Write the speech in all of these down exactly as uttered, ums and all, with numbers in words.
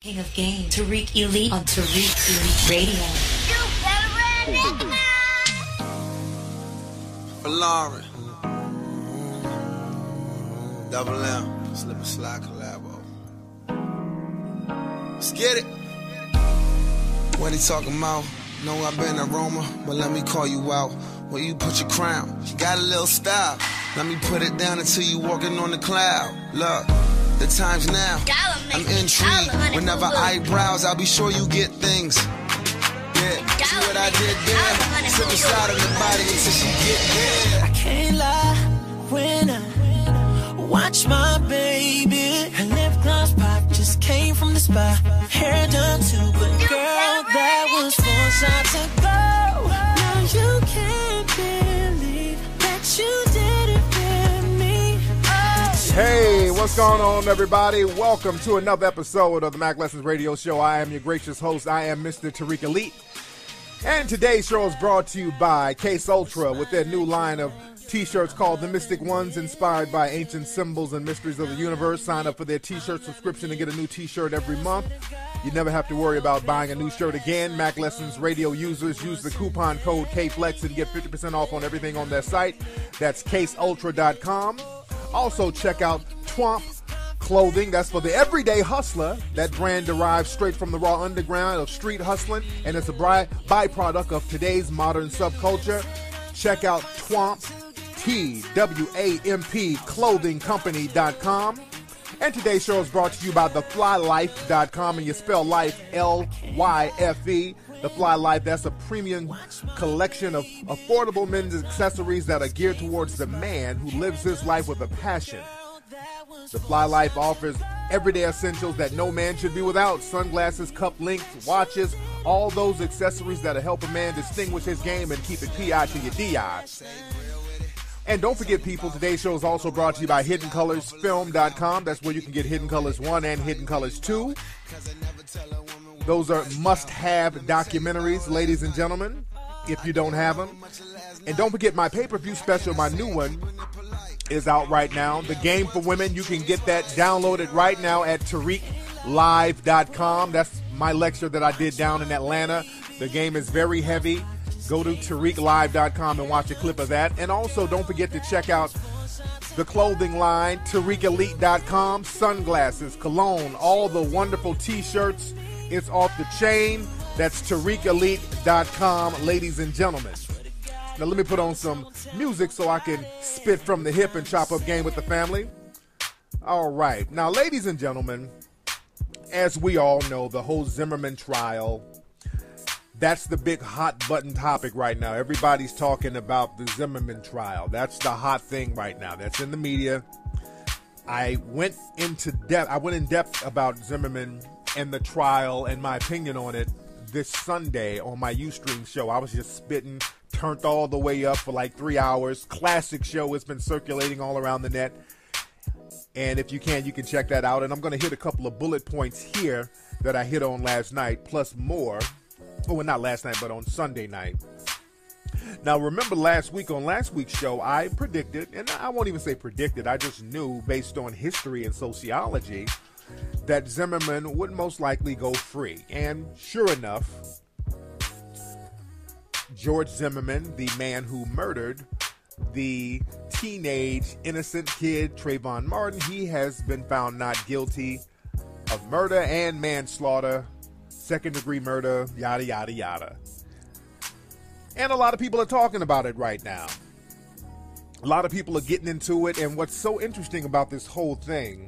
King of Game, Tariq Elite on Tariq Elite Radio. You better run it now. For Lauren. Double M. Slip and slide collabo. Let's get it. What he talking about? Know I've been a Roma, but let me call you out. Where you put your crown? You got a little style. Let me put it down until you walking on the cloud. Look. The time's now. I'm intrigued. Whenever I browse, I'll be sure you get things. Yeah, see what I did there? Slip inside of the body until she get there. I can't lie when I watch my baby. Her lip gloss pop just came from the spa. Hair done too, but girl, that was four shots ago. Now you can't believe that you did it with me. Oh. Hey, what's going on, everybody? Welcome to another episode of the Mac Lessons Radio Show. I am your gracious host. I am Mister Tariq Elite. And today's show is brought to you by Case Ultra with their new line of t-shirts called The Mystic Ones, inspired by ancient symbols and mysteries of the universe. Sign up for their t-shirt subscription and get a new t-shirt every month. You never have to worry about buying a new shirt again. Mac Lessons Radio users use the coupon code K Flex and get fifty percent off on everything on their site. That's case ultra dot com. Also, check out Twomp Clothing. That's for the everyday hustler. That brand derives straight from the raw underground of street hustling, and it's a by- byproduct of today's modern subculture. Check out Twomp, T W A M P clothing company dot com. And today's show is brought to you by the fly life dot com, and you spell life L Y F E. The Fly Life, that's a premium collection of affordable men's accessories that are geared towards the man who lives his life with a passion. The Fly Life offers everyday essentials that no man should be without. Sunglasses, cup links, watches, all those accessories that'll help a man distinguish his game and keep it P I to your D I. And don't forget, people, today's show is also brought to you by hidden colors film dot com. That's where you can get Hidden Colors one and Hidden Colors two. Those are must-have documentaries, ladies and gentlemen, if you don't have them. And don't forget, my pay-per-view special, my new one, is out right now. The Game for Women, you can get that downloaded right now at Tariq Live dot com. That's my lecture that I did down in Atlanta. The game is very heavy. Go to Tariq Live dot com and watch a clip of that. And also, don't forget to check out the clothing line, Tariq Elite dot com, sunglasses, cologne, all the wonderful t-shirts. It's off the chain. That's Tariq Elite dot com, ladies and gentlemen. Now let me put on some music so I can spit from the hip and chop up game with the family. All right. Now, ladies and gentlemen, as we all know, the whole Zimmerman trial, that's the big hot button topic right now. Everybody's talking about the Zimmerman trial. That's the hot thing right now. That's in the media. I went into depth. I went in depth about Zimmerman and the trial and my opinion on it this Sunday on my Ustream show. I was just spitting, turned all the way up for like three hours. Classic show. It's been circulating all around the net. And if you can, you can check that out. And I'm going to hit a couple of bullet points here that I hit on last night, plus more. Oh, well, not last night, but on Sunday night. Now, remember last week on last week's show, I predicted, and I won't even say predicted, I just knew based on history and sociology that Zimmerman would most likely go free. And sure enough, George Zimmerman, the man who murdered the teenage innocent kid Trayvon Martin, he has been found not guilty of murder and manslaughter, second degree murder, yada, yada, yada. And a lot of people are talking about it right now. A lot of people are getting into it. And what's so interesting about this whole thing,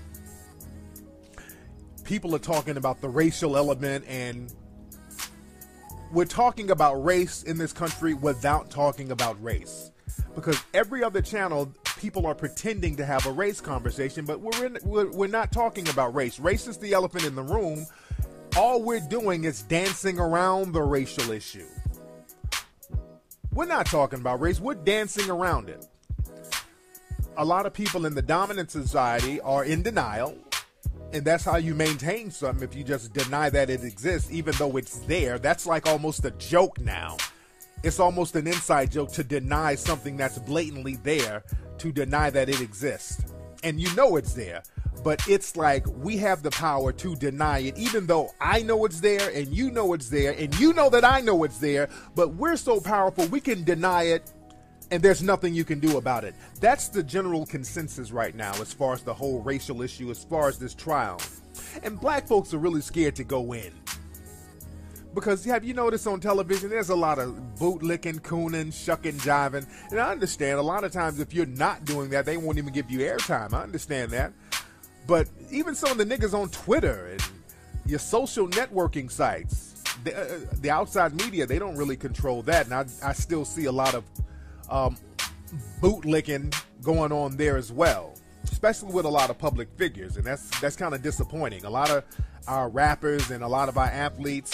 people are talking about the racial element, and we're talking about race in this country without talking about race. Because every other channel, people are pretending to have a race conversation, but we're, in, we're, we're not talking about race. Race is the elephant in the room. All we're doing is dancing around the racial issue. We're not talking about race. We're dancing around it. A lot of people in the dominant society are in denial. And that's how you maintain something, if you just deny that it exists, even though it's there. That's like almost a joke now. It's almost an inside joke to deny something that's blatantly there, to deny that it exists. And you know it's there. But it's like we have the power to deny it, even though I know it's there and you know it's there and you know that I know it's there. But we're so powerful, we can deny it and there's nothing you can do about it. That's the general consensus right now as far as the whole racial issue, as far as this trial. And black folks are really scared to go in. Because have you noticed on television, there's a lot of bootlicking, cooning, shucking, jiving. And I understand a lot of times if you're not doing that, they won't even give you airtime. I understand that. But even some of the niggas on Twitter and your social networking sites, the, uh, the outside media, they don't really control that. And I, I still see a lot of um, bootlicking going on there as well, especially with a lot of public figures. And that's, that's kind of disappointing. A lot of our rappers and a lot of our athletes,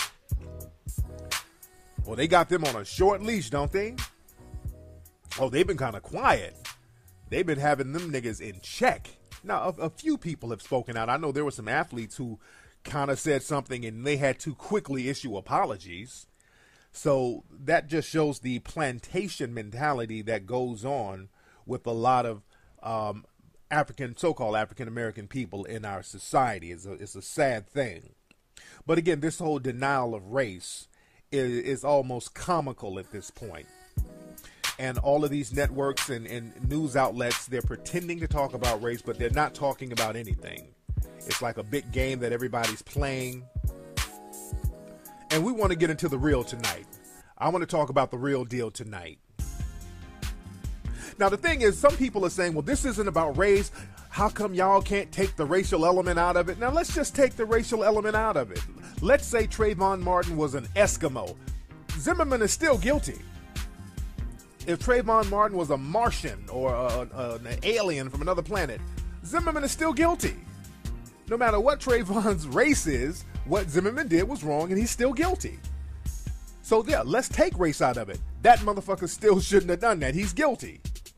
well, they got them on a short leash, don't they? Oh, they've been kind of quiet. They've been having them niggas in check. Now, a, a few people have spoken out. I know there were some athletes who kind of said something and they had to quickly issue apologies. So that just shows the plantation mentality that goes on with a lot of um, African, so-called African-American people in our society. It's a, it's a sad thing. But again, this whole denial of race is, is almost comical at this point. And all of these networks and, and news outlets, they're pretending to talk about race, but they're not talking about anything. It's like a big game that everybody's playing. And we want to get into the real tonight. I want to talk about the real deal tonight. Now, the thing is, some people are saying, well, this isn't about race. How come y'all can't take the racial element out of it? Now, let's just take the racial element out of it. Let's say Trayvon Martin was an Eskimo. Zimmerman is still guilty. If Trayvon Martin was a Martian or a, a, an alien from another planet, Zimmerman is still guilty. No matter what Trayvon's race is, what Zimmerman did was wrong and he's still guilty. So yeah, let's take race out of it. That motherfucker still shouldn't have done that. He's guilty.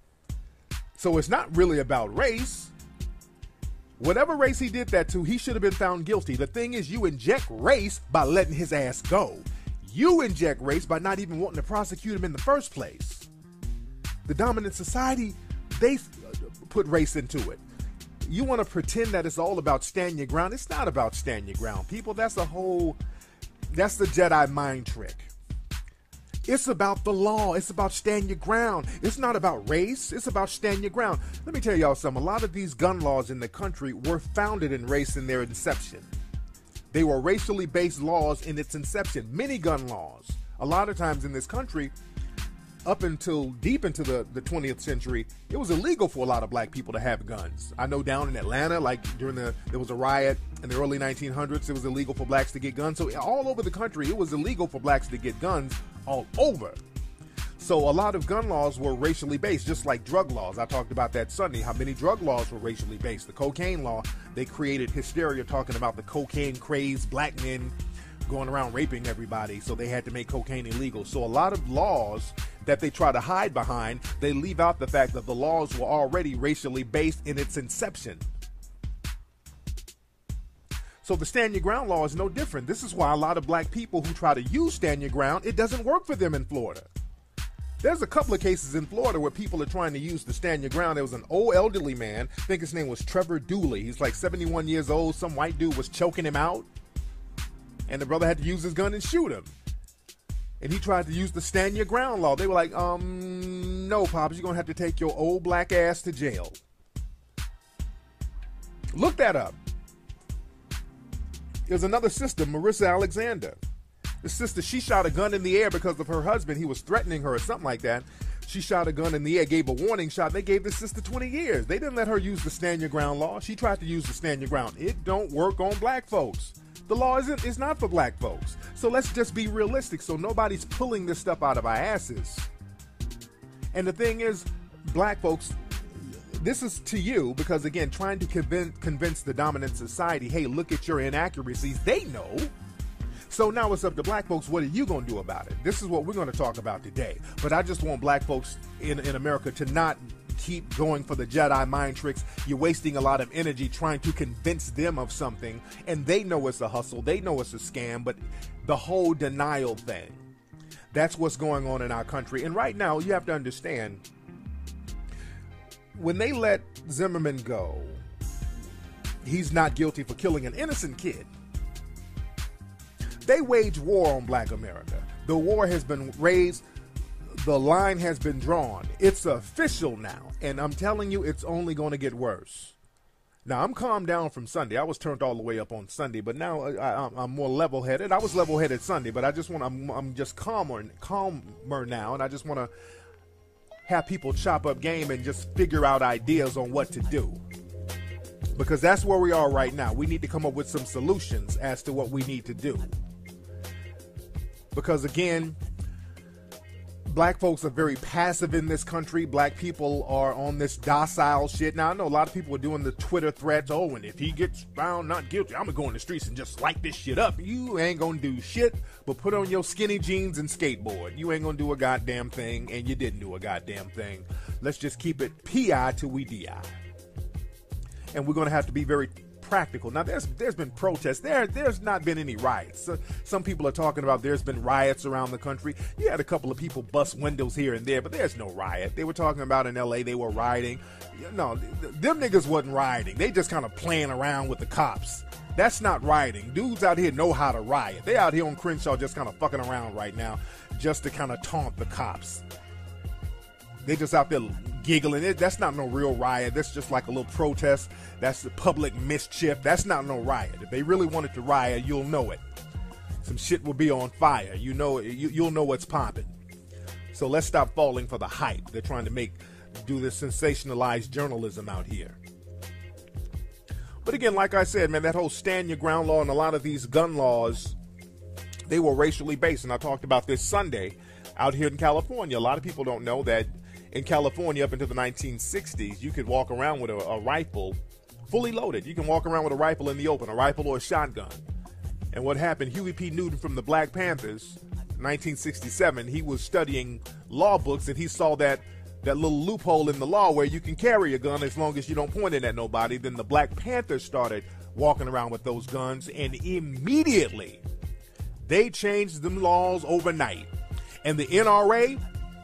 So it's not really about race. Whatever race he did that to, he should have been found guilty. The thing is, you inject race by letting his ass go. You inject race by not even wanting to prosecute him in the first place. The dominant society, they put race into it. You want to pretend that it's all about stand your ground. It's not about stand your ground, people. That's a whole, that's the Jedi mind trick. It's about the law. It's about stand your ground. It's not about race. It's about stand your ground. Let me tell y'all something. A lot of these gun laws in the country were founded in race in their inception. They were racially based laws in its inception. Many gun laws. A lot of times in this country, up until deep into the, the twentieth century, it was illegal for a lot of black people to have guns. I know down in Atlanta, like during the, there was a riot in the early nineteen hundreds, it was illegal for blacks to get guns. So all over the country, it was illegal for blacks to get guns all over. So a lot of gun laws were racially based, just like drug laws. I talked about that Sunday, how many drug laws were racially based. The cocaine law, they created hysteria talking about the cocaine craze, black men going around raping everybody, so they had to make cocaine illegal. So a lot of laws that they try to hide behind, they leave out the fact that the laws were already racially based in its inception. So the stand your ground law is no different. This is why a lot of black people who try to use stand your ground, it doesn't work for them in Florida. There's a couple of cases in Florida where people are trying to use the stand your ground. There was an old elderly man, I think his name was Trevor Dooley. He's like seventy-one years old. Some white dude was choking him out, and the brother had to use his gun and shoot him. And he tried to use the stand your ground law. They were like, um, no, Pops, you're going to have to take your old black ass to jail. Look that up. There's another sister, Marissa Alexander. The sister, she shot a gun in the air because of her husband. He was threatening her or something like that. She shot a gun in the air, gave a warning shot. They gave this sister twenty years. They didn't let her use the stand your ground law. She tried to use the stand your ground. It don't work on black folks. The law isn't, is not for black folks. So let's just be realistic so nobody's pulling this stuff out of our asses. And the thing is, black folks, this is to you because, again, trying to convince, convince the dominant society, hey, look at your inaccuracies. They know. So now it's up to black folks. What are you going to do about it? This is what we're going to talk about today. But I just want black folks in, in America to not keep going for the Jedi mind tricks. You're wasting a lot of energy trying to convince them of something, and they know it's a hustle. They know it's a scam, but the whole denial thing, that's what's going on in our country. And right now, you have to understand, when they let Zimmerman go, he's not guilty for killing an innocent kid. They wage war on black America. The war has been raised. The line has been drawn. It's official now. And I'm telling you, it's only going to get worse. Now, I'm calmed down from Sunday. I was turned all the way up on Sunday, but now I, I'm more level-headed. I was level-headed Sunday, but I just want I'm, I'm just calmer, calmer now, and I just want to have people chop up game and just figure out ideas on what to do. Because that's where we are right now. We need to come up with some solutions as to what we need to do. Because, again, black folks are very passive in this country. Black people are on this docile shit. Now, I know a lot of people are doing the Twitter threats. Oh, and if he gets found not guilty, I'm going to go in the streets and just light this shit up. You ain't going to do shit but put on your skinny jeans and skateboard. You ain't going to do a goddamn thing, and you didn't do a goddamn thing. Let's just keep it P I till we D I. And we're going to have to be very practical. Now, there's there's been protests. There, there's not been any riots. Uh, some people are talking about there's been riots around the country. You had a couple of people bust windows here and there, but there's no riot. They were talking about in L A they were rioting. No, th- them niggas wasn't rioting. They just kind of playing around with the cops. That's not rioting. Dudes out here know how to riot. They out here on Crenshaw just kind of fucking around right now just to kind of taunt the cops. They just out there giggling. It, that's not no real riot. That's just like a little protest. That's the public mischief. That's not no riot. If they really wanted to riot, you'll know it. Some shit will be on fire. You know, you, you'll know what's popping. So let's stop falling for the hype. They're trying to make, do this sensationalized journalism out here. But again, like I said, man, that whole stand your ground law and a lot of these gun laws, they were racially based. And I talked about this Sunday out here in California. A lot of people don't know that in California, up into the nineteen sixties, you could walk around with a, a rifle fully loaded. You can walk around with a rifle in the open, a rifle or a shotgun. And what happened, Huey P. Newton from the Black Panthers, nineteen sixty-seven, he was studying law books and he saw that that little loophole in the law where you can carry a gun as long as you don't point it at nobody. Then the Black Panthers started walking around with those guns, and immediately they changed them laws overnight. And the N R A,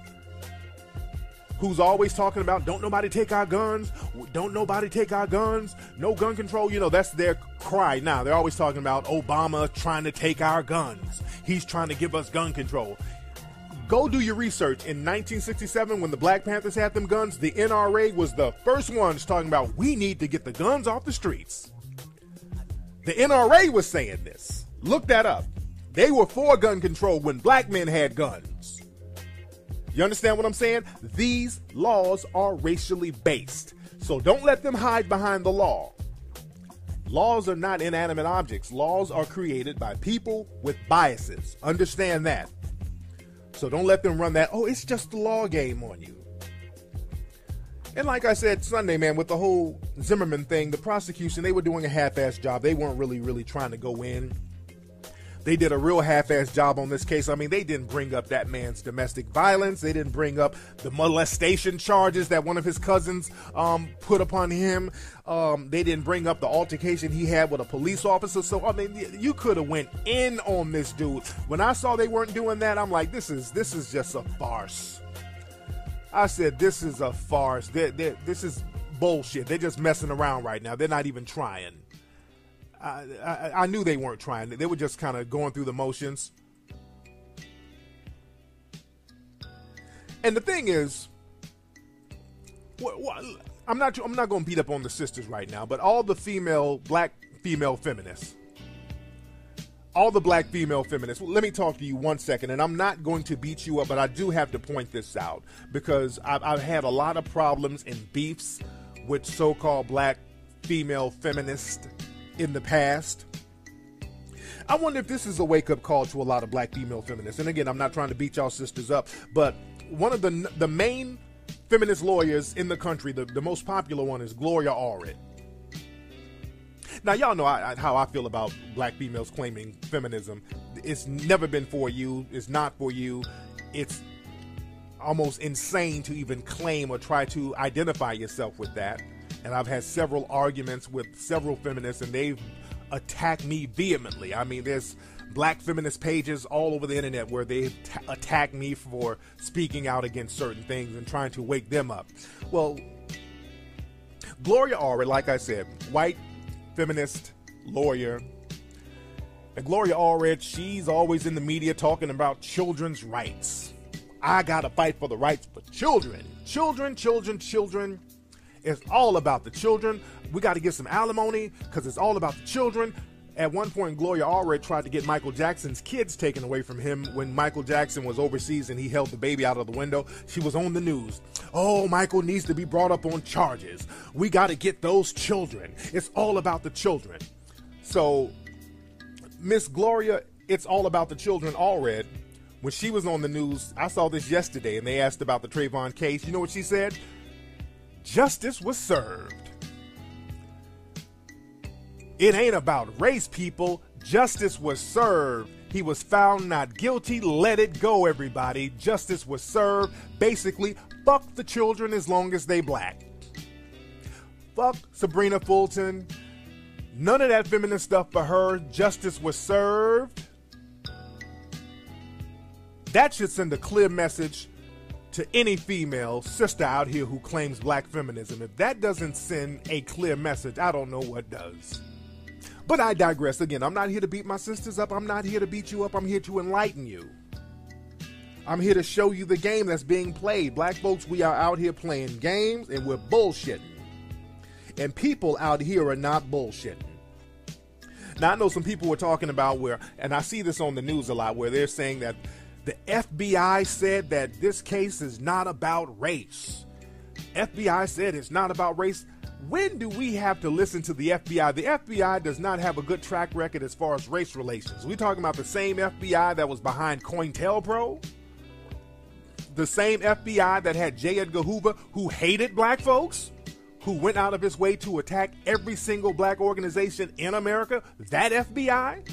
who's always talking about don't nobody take our guns, don't nobody take our guns, no gun control, you know, that's their cry now. They're always talking about Obama trying to take our guns. He's trying to give us gun control. Go do your research. In nineteen sixty-seven, when the Black Panthers had them guns, the N R A was the first ones talking about we need to get the guns off the streets. The N R A was saying this. Look that up. They were for gun control when black men had guns. You understand what I'm saying? These laws are racially based. So don't let them hide behind the law. Laws are not inanimate objects. Laws are created by people with biases. Understand that. So don't let them run that, oh, it's just the law game on you. And like I said Sunday, man, with the whole Zimmerman thing, the prosecution, they were doing a half-assed job. They weren't really, really trying to go in. They did a real half-assed job on this case. I mean, they didn't bring up that man's domestic violence. They didn't bring up the molestation charges that one of his cousins um, put upon him. Um, they didn't bring up the altercation he had with a police officer. So, I mean, you could have went in on this dude. When I saw they weren't doing that, I'm like, this is this is just a farce. I said, this is a farce. They're, they're, this is bullshit. They're just messing around right now. They're not even trying. I, I, I knew they weren't trying. They were just kind of going through the motions. And the thing is, wh- wh- I'm not I'm not going to beat up on the sisters right now, but all the female, black female feminists, all the black female feminists, let me talk to you one second, and I'm not going to beat you up, but I do have to point this out because I've, I've had a lot of problems and beefs with so-called black female feminists in the past. I wonder if this is a wake-up call to a lot of black female feminists. And again, I'm not trying to beat y'all sisters up, but one of the the main feminist lawyers in the country, the, the most popular one, is Gloria Allred. Now, y'all know I, I, how I feel about black females claiming feminism. It's never been for you. It's not for you. It's almost insane to even claim or try to identify yourself with that. And I've had several arguments with several feminists, and they've attacked me vehemently. I mean, there's black feminist pages all over the internet where they t- attack me for speaking out against certain things and trying to wake them up. Well, Gloria Allred, like I said, white feminist lawyer. And Gloria Allred, she's always in the media talking about children's rights. I gotta fight for the rights for children. Children, children, children. It's all about the children. We got to get some alimony because it's all about the children. At one point, Gloria Allred tried to get Michael Jackson's kids taken away from him when Michael Jackson was overseas and he held the baby out of the window. She was on the news. Oh, Michael needs to be brought up on charges. We got to get those children. It's all about the children. So, Miss Gloria, it's all about the children Allred. When she was on the news, I saw this yesterday, and they asked about the Trayvon case. You know what she said? Justice was served. It ain't about race, people. Justice was served. He was found not guilty. Let it go, everybody. Justice was served. Basically, fuck the children as long as they black. Fuck Sabrina Fulton. None of that feminist stuff for her. Justice was served. That should send a clear message to any female sister out here who claims black feminism. If that doesn't send a clear message, I don't know what does. But I digress. Again, I'm not here to beat my sisters up. I'm not here to beat you up. I'm here to enlighten you. I'm here to show you the game that's being played. Black folks, we are out here playing games and we're bullshitting. And people out here are not bullshitting. Now, I know some people were talking about where, and I see this on the news a lot, where they're saying that the F B I said that this case is not about race. F B I said it's not about race. When do we have to listen to the F B I? The F B I does not have a good track record as far as race relations. We're talking about the same F B I that was behind COINTELPRO. The same F B I that had J. Edgar Hoover, who hated black folks, who went out of his way to attack every single black organization in America. That F B I?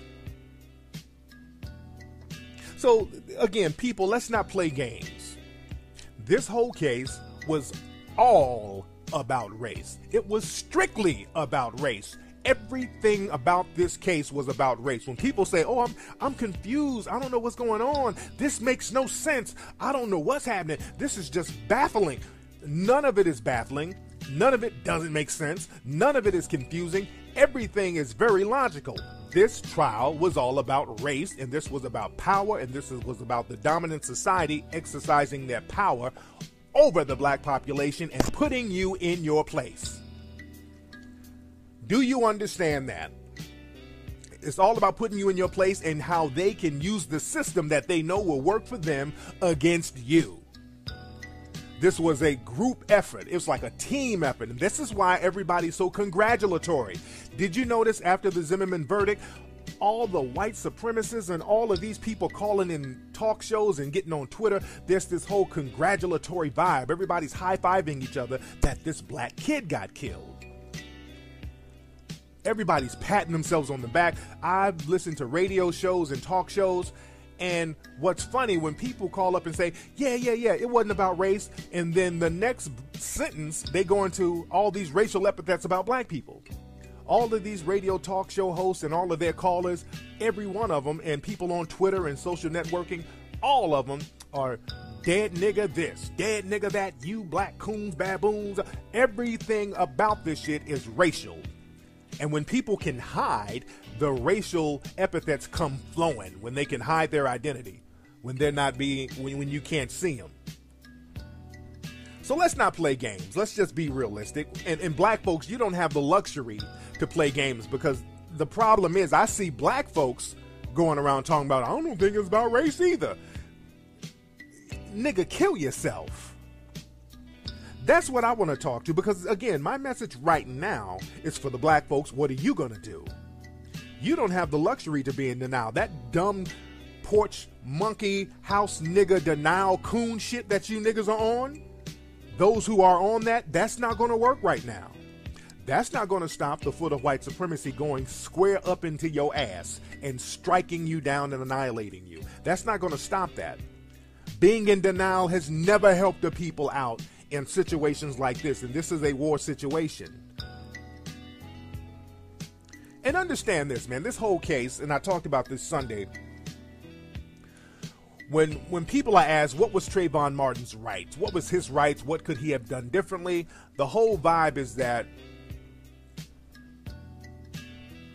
So, again, people, let's not play games. This whole case was all about race. It was strictly about race. Everything about this case was about race. When people say, oh, I'm I'm confused. I don't know what's going on. This makes no sense. I don't know what's happening. This is just baffling. None of it is baffling. None of it doesn't make sense. None of it is confusing. Everything is very logical. This trial was all about race, and this was about power, and this was about the dominant society exercising their power over the black population and putting you in your place. Do you understand that? It's all about putting you in your place and how they can use the system that they know will work for them against you. This was a group effort. It was like a team effort. And this is why everybody's so congratulatory. Did you notice after the Zimmerman verdict, all the white supremacists and all of these people calling in talk shows and getting on Twitter, there's this whole congratulatory vibe. Everybody's high-fiving each other that this black kid got killed. Everybody's patting themselves on the back. I've listened to radio shows and talk shows, and what's funny, when people call up and say, yeah, yeah, yeah, it wasn't about race, and then the next sentence, they go into all these racial epithets about black people. All of these radio talk show hosts and all of their callers, every one of them, and people on Twitter and social networking, all of them are dead nigga this, dead nigga that, you black coons, baboons. Everything about this shit is racial. And when people can hide, the racial epithets come flowing. When they can hide their identity, when they're not being, when, when you can't see them. So let's not play games. Let's just be realistic. And, and black folks, you don't have the luxury to play games, because the problem is I see black folks going around talking about, I don't think it's about race either. Nigga, kill yourself. That's what I want to talk to, because, again, my message right now is for the black folks. What are you going to do? You don't have the luxury to be in denial. That dumb porch monkey house nigga denial coon shit that you niggas are on, those who are on that, that's not going to work right now. That's not going to stop the foot of white supremacy going square up into your ass and striking you down and annihilating you. That's not going to stop that. Being in denial has never helped the people out in situations like this, and this is a war situation. And understand this, man, this whole case, and I talked about this Sunday, when when people are asked, what was Trayvon Martin's rights? What was his rights? What could he have done differently? The whole vibe is that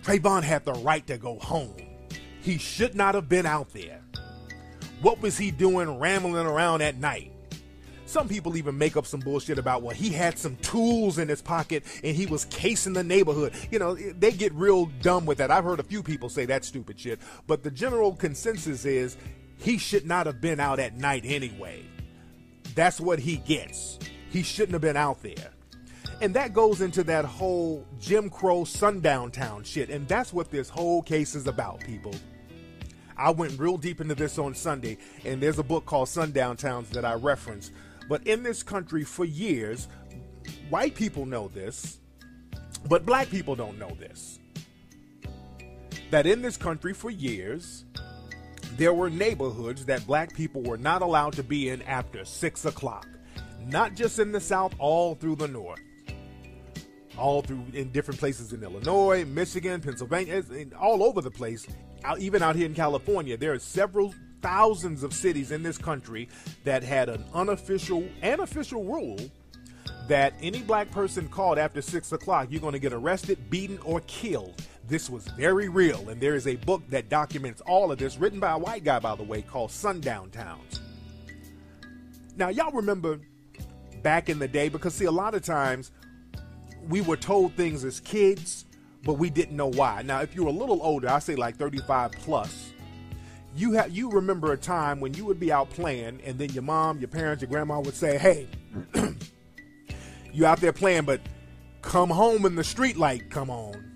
Trayvon had the right to go home. He should not have been out there. What was he doing rambling around at night? Some people even make up some bullshit about, well, he had some tools in his pocket and he was casing the neighborhood. You know, they get real dumb with that. I've heard a few people say that stupid shit. But the general consensus is he should not have been out at night anyway. That's what he gets. He shouldn't have been out there. And that goes into that whole Jim Crow sundown town shit. And that's what this whole case is about, people. I went real deep into this on Sunday, and there's a book called Sundown Towns that I reference. But in this country for years, white people know this, but black people don't know this. That in this country for years, there were neighborhoods that black people were not allowed to be in after six o'clock. Not just in the South, all through the North. All through in different places in Illinois, Michigan, Pennsylvania, all over the place. Even out here in California, there are several thousands of cities in this country that had an unofficial and official rule that any black person caught after six o'clock, you're going to get arrested, beaten, or killed. This was very real, and there is a book that documents all of this, written by a white guy, by the way, called Sundown Towns. Now, y'all remember back in the day, because see, a lot of times we were told things as kids, but we didn't know why. Now, if you're a little older, I say like thirty-five plus, you have you remember a time when you would be out playing, and then your mom, your parents, your grandma would say, "Hey, you out there playing, but come home when the street light come on."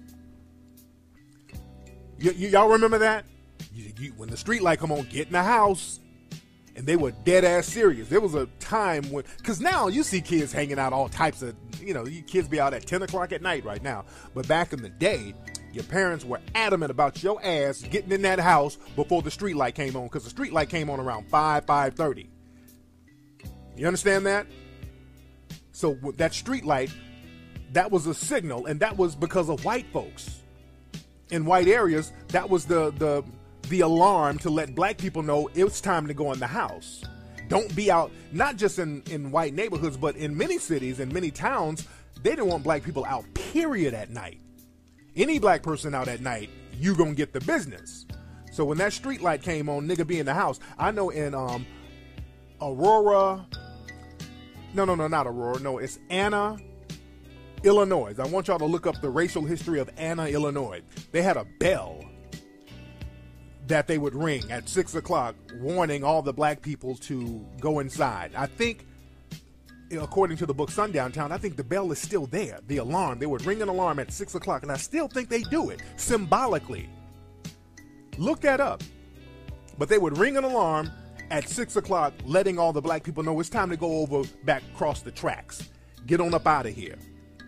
Y- y- y'all remember that? You, you, when the street light come on, get in the house. And they were dead ass serious. There was a time when, because now you see kids hanging out all types of, you know, you kids be out at ten o'clock at night right now. But back in the day, your parents were adamant about your ass getting in that house before the street light came on, because the street light came on around five, five thirty. You understand that? So with that street light, that was a signal, and that was because of white folks. In white areas, that was the the the alarm to let black people know it's time to go in the house. Don't be out, not just in, in white neighborhoods, but in many cities and many towns, they didn't want black people out, period, at night. Any black person out at night, you gonna get the business. So when that street light came on, nigga be in the house. I know in um Aurora, no, no, no, not Aurora, no, it's Anna, Illinois. I want y'all to look up the racial history of Anna, Illinois. They had a bell that they would ring at six o'clock, warning all the black people to go inside. I think, according to the book Sundown Town, I think the bell is still there, the alarm. They would ring an alarm at six o'clock, and I still think they do it symbolically. Look that up. But they would ring an alarm at six o'clock, letting all the black people know it's time to go over back across the tracks. Get on up out of here.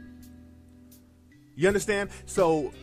You understand? So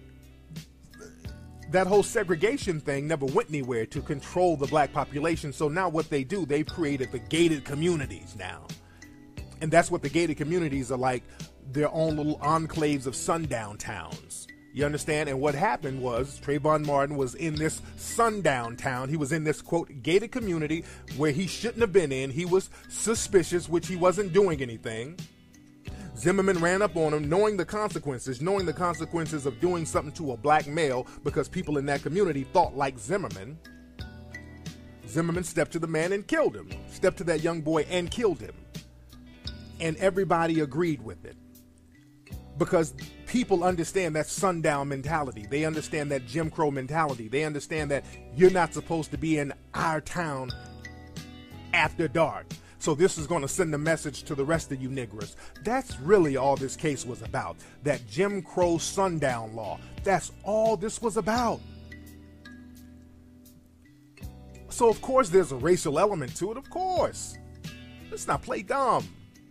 that whole segregation thing never went anywhere to control the black population. So now what they do, they've created the gated communities now. And that's what the gated communities are like, their own little enclaves of sundown towns. You understand? And what happened was Trayvon Martin was in this sundown town. He was in this, quote, gated community where he shouldn't have been in. He was suspicious, which he wasn't doing anything. Zimmerman ran up on him, knowing the consequences, knowing the consequences of doing something to a black male, because people in that community thought like Zimmerman. Zimmerman stepped to the man and killed him. Stepped to that young boy and killed him. And everybody agreed with it. Because people understand that sundown mentality. They understand that Jim Crow mentality. They understand that you're not supposed to be in our town after dark. So this is going to send a message to the rest of you niggers. That's really all this case was about. That Jim Crow sundown law. That's all this was about. So of course there's a racial element to it, of course. Let's not play dumb.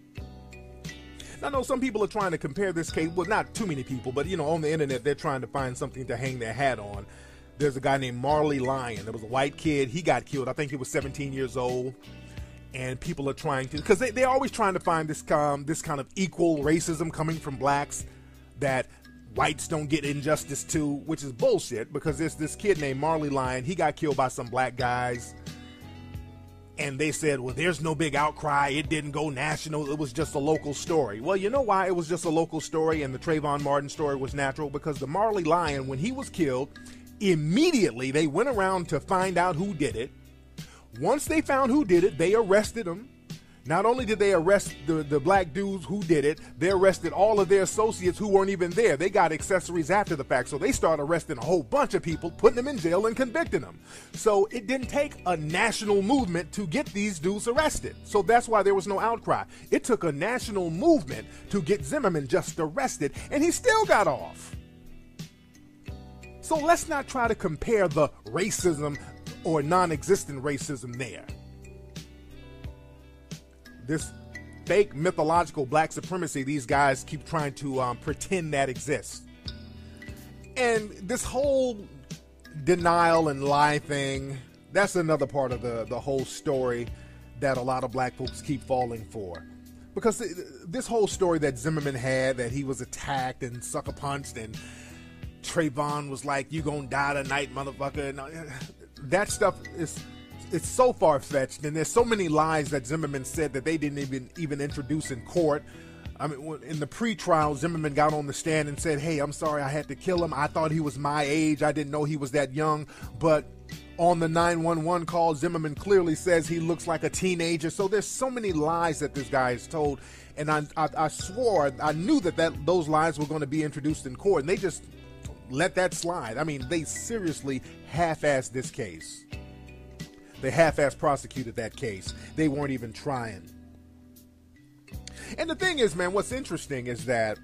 I know some people are trying to compare this case, well, not too many people, but you know, on the internet they're trying to find something to hang their hat on. There's a guy named Marley Lyon. There was a white kid. He got killed. I think he was seventeen years old. And people are trying to, because they, they're always trying to find this, um, this kind of equal racism coming from blacks that whites don't get injustice to, which is bullshit, because there's this kid named Marley Lyon. He got killed by some black guys. And they said, well, there's no big outcry. It didn't go national. It was just a local story. Well, you know why it was just a local story and the Trayvon Martin story was natural? Because the Marley Lion, when he was killed, immediately they went around to find out who did it. Once they found who did it, they arrested him. Not only did they arrest the, the black dudes who did it, they arrested all of their associates who weren't even there. They got accessories after the fact, so they started arresting a whole bunch of people, putting them in jail and convicting them. So it didn't take a national movement to get these dudes arrested. So that's why there was no outcry. It took a national movement to get Zimmerman just arrested, and he still got off. So let's not try to compare the racism or non-existent racism there. This fake mythological black supremacy, these guys keep trying to um, pretend that exists. And this whole denial and lie thing, that's another part of the, the whole story that a lot of black folks keep falling for. Because this whole story that Zimmerman had, that he was attacked and sucker punched and Trayvon was like, you gonna die tonight, motherfucker. And that stuff is... It's so far-fetched, and there's so many lies that Zimmerman said that they didn't even even introduce in court. I mean, in the pre-trial, Zimmerman got on the stand and said, hey, I'm sorry I had to kill him. I thought he was my age. I didn't know he was that young. But on the nine one one call, Zimmerman clearly says he looks like a teenager. So there's so many lies that this guy has told, and I, I, I swore, I knew that, that those lies were going to be introduced in court, and they just let that slide. I mean, they seriously half-assed this case. They half-ass prosecuted that case. They weren't even trying. And the thing is, man, what's interesting is that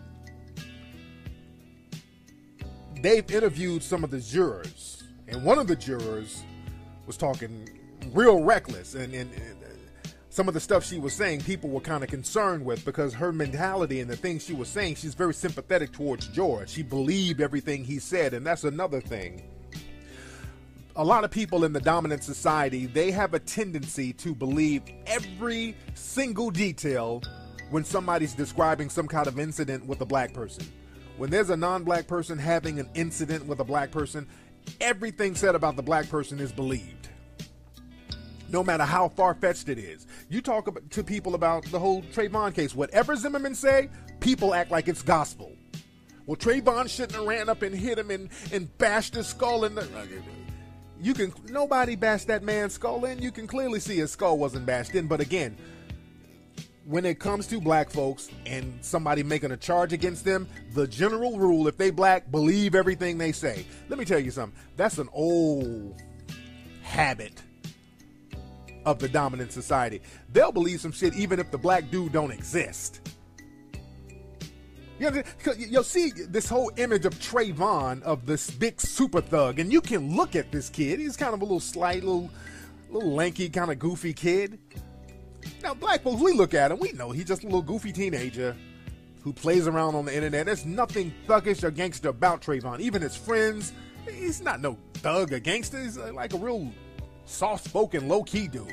they've interviewed some of the jurors, and one of the jurors was talking real reckless, and, and, and some of the stuff she was saying, people were kind of concerned with, because her mentality and the things she was saying, she's very sympathetic towards George. She believed everything he said, and that's another thing. A lot of people in the dominant society, they have a tendency to believe every single detail when somebody's describing some kind of incident with a black person. When there's a non-black person having an incident with a black person, everything said about the black person is believed, no matter how far-fetched it is. You talk about, to people about the whole Trayvon case, whatever Zimmerman say, people act like it's gospel. Well, Trayvon shouldn't have ran up and hit him and, and bashed his skull in the... You can, nobody bashed that man's skull in. You can clearly see his skull wasn't bashed in. But again, when it comes to black folks and somebody making a charge against them, the general rule, if they black, believe everything they say. Let me tell you something. That's an old habit of the dominant society. They'll believe some shit even if the black dude don't exist. You know, you'll see this whole image of Trayvon, of this big super thug, and you can look at this kid. He's kind of a little slight, little, little lanky, kind of goofy kid. Now, black folks, we look at him, we know he's just a little goofy teenager who plays around on the internet. There's nothing thuggish or gangster about Trayvon. Even his friends, he's not no thug or gangster. He's like a real soft-spoken, low-key dude.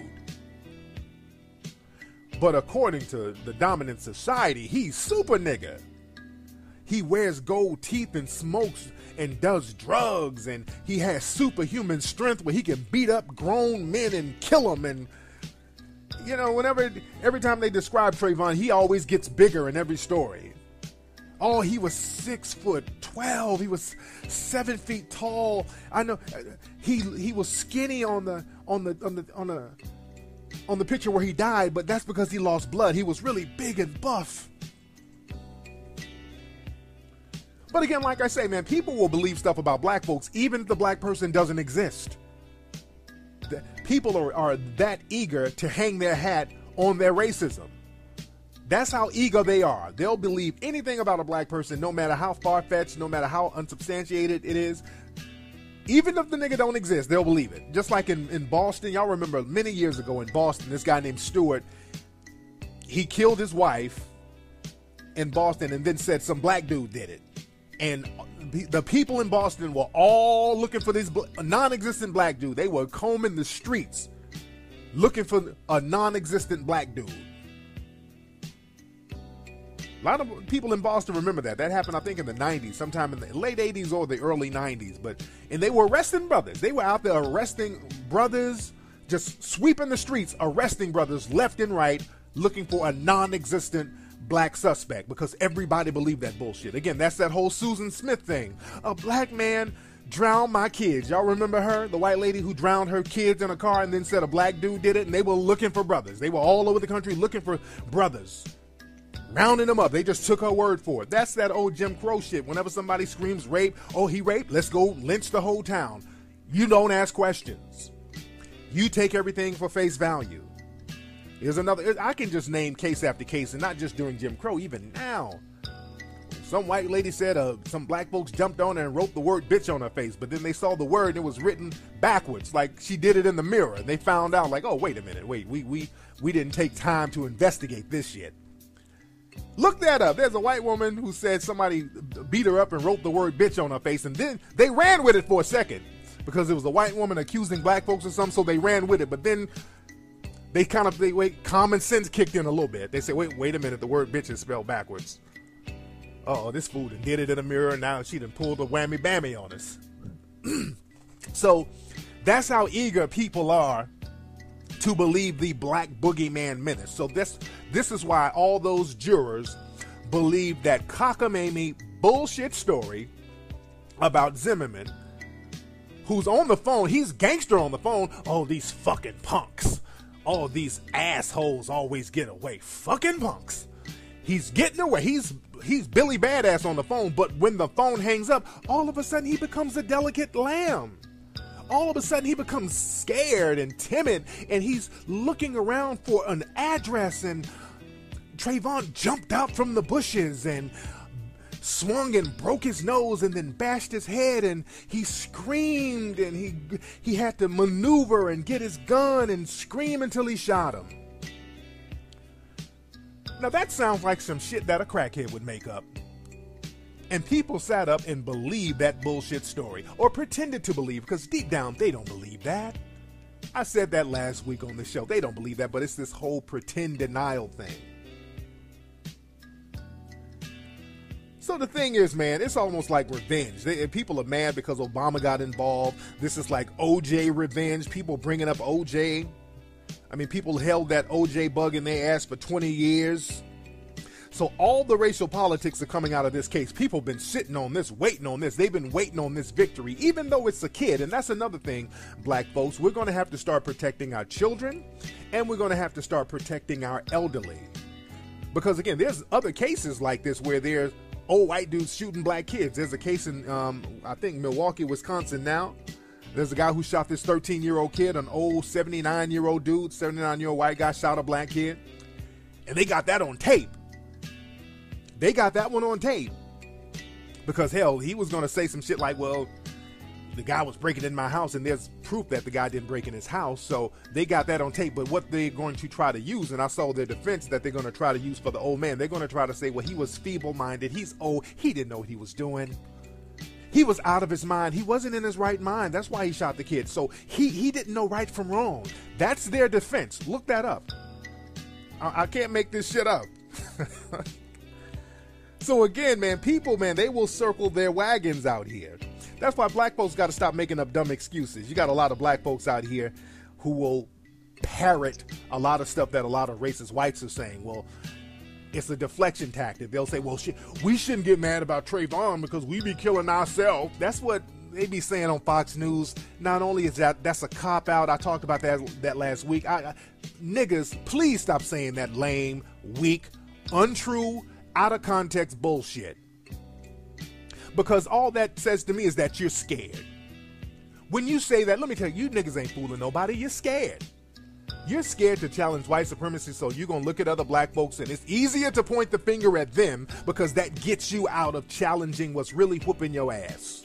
But according to the dominant society, he's super nigga. He wears gold teeth and smokes and does drugs, and he has superhuman strength where he can beat up grown men and kill them. And, you know, whenever, every time they describe Trayvon, he always gets bigger in every story. Oh, he was six foot twelve. He was seven feet tall. I know he he was skinny on the on the on the on the on the picture where he died, but that's because he lost blood. He was really big and buff. But again, like I say, man, people will believe stuff about black folks even if the black person doesn't exist. The people are, are that eager to hang their hat on their racism. That's how eager they are. They'll believe anything about a black person, no matter how far-fetched, no matter how unsubstantiated it is. Even if the nigga don't exist, they'll believe it. Just like in, in Boston, y'all remember many years ago in Boston, this guy named Stewart, he killed his wife in Boston and then said some black dude did it. And the people in Boston were all looking for this non-existent black dude. They were combing the streets looking for a non-existent black dude. A lot of people in Boston remember that. That happened, I think, in the nineties, sometime in the late eighties or the early nineties. But and they were arresting brothers. They were out there arresting brothers just sweeping the streets, arresting brothers left and right, looking for a non-existent black suspect because everybody believed that bullshit. Again, that's that whole Susan Smith thing. A black man drowned my kids. Y'all remember her? The white lady who drowned her kids in a car and then said a black dude did it, and they were looking for brothers. They were all over the country looking for brothers, rounding them up. They just took her word for it. That's that old Jim Crow shit. Whenever somebody screams rape, oh, he raped, let's go lynch the whole town. You don't ask questions. You take everything for face value. Here's another. I can just name case after case, and not just during Jim Crow, even now. Some white lady said uh, some black folks jumped on her and wrote the word bitch on her face, but then they saw the word and it was written backwards, like she did it in the mirror. And they found out, like, oh, wait a minute, wait, we we we didn't take time to investigate this shit. Look that up. There's a white woman who said somebody beat her up and wrote the word bitch on her face, and then they ran with it for a second because it was a white woman accusing black folks of something, so they ran with it. But then they kind of, they wait, common sense kicked in a little bit. They said, wait, wait a minute, the word bitch is spelled backwards. Uh-oh, this fool done did it in the mirror, and now she done pulled a whammy bammy on us. So that's how eager people are to believe the black boogeyman menace. So this this is why all those jurors believe that cockamamie bullshit story about Zimmerman, who's on the phone. He's gangster on the phone. Oh, these fucking punks. Oh, these assholes always get away. Fucking punks. He's getting away. He's he's Billy Badass on the phone, but when the phone hangs up, all of a sudden he becomes a delicate lamb. All of a sudden he becomes scared and timid, and he's looking around for an address, and Trayvon jumped out from the bushes and swung and broke his nose and then bashed his head, and he screamed, and he he had to maneuver and get his gun and scream until he shot him. Now that sounds like some shit that a crackhead would make up. And people sat up and believed that bullshit story, or pretended to believe, because deep down they don't believe that. I said that last week on the show. They don't believe that, but it's this whole pretend denial thing. So the thing is, man, it's almost like revenge. They, people are mad because Obama got involved. This is like O J revenge. People bringing up O J. I mean, people held that O J bug in their ass for twenty years. So all the racial politics are coming out of this case. People have been sitting on this, waiting on this. They've been waiting on this victory, even though it's a kid. And that's another thing, black folks. We're going to have to start protecting our children, and we're going to have to start protecting our elderly. Because, again, there's other cases like this where there's old white dudes shooting black kids. There's a case in, um, I think, Milwaukee, Wisconsin now. There's a guy who shot this thirteen-year-old kid, an old seventy-nine-year-old dude, seventy-nine-year-old white guy shot a black kid. And they got that on tape. They got that one on tape. Because, hell, he was going to say some shit like, well, the guy was breaking in my house, and there's proof that the guy didn't break in his house. So they got that on tape. But what they're going to try to use, and I saw their defense that they're going to try to use for the old man, they're going to try to say, well, he was feeble-minded. He's old. He didn't know what he was doing. He was out of his mind. He wasn't in his right mind. That's why he shot the kid. So he, he didn't know right from wrong. That's their defense. Look that up. I, I can't make this shit up. So again, man, people, man, they will circle their wagons out here. That's why black folks got to stop making up dumb excuses. You got a lot of black folks out here who will parrot a lot of stuff that a lot of racist whites are saying. Well, it's a deflection tactic. They'll say, well, shit, we shouldn't get mad about Trayvon because we be killing ourselves. That's what they be saying on Fox News. Not only is that, that's a cop-out. I talked about that that last week. I, I, niggas, please stop saying that lame, weak, untrue, out of context bullshit. Because all that says to me is that you're scared. When you say that, let me tell you, you niggas ain't fooling nobody. You're scared. You're scared to challenge white supremacy, so you're going to look at other black folks, and it's easier to point the finger at them because that gets you out of challenging what's really whooping your ass.